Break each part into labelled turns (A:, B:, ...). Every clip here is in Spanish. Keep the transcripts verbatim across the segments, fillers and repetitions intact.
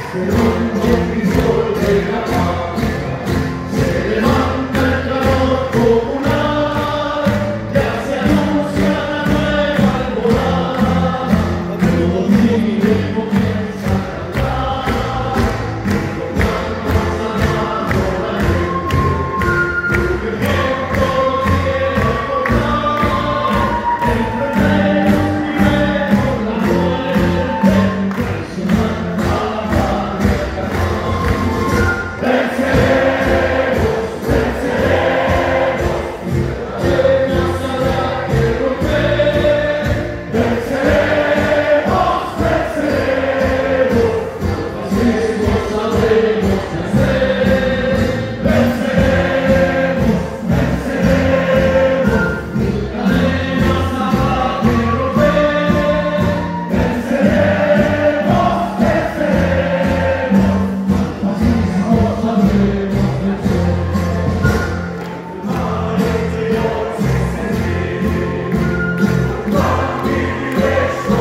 A: Se rompe el crisol de la paz, se levanta el clamor comunal, ya se anuncia la nueva alborada, todo libre comienza a cantar, con palmas alando la gente, tu viento quiere recordar, entre los primeros la muerte, traicionando a la patria catalana. Venceremos, venceremos, la sabrá que romper. Venceremos, venceremos, al fascismo sabremos vencer. Venceremos, venceremos, mil cadenas habrá que romper. Venceremos, venceremos, al fascismo sabremos vencer. El mar interior se extiende, la privilegio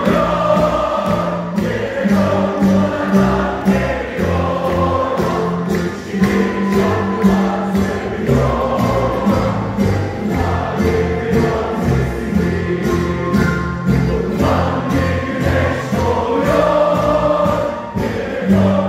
A: quiere como la anterior, justicia más servidor. El mar interior se extiende, la privilegio quiere como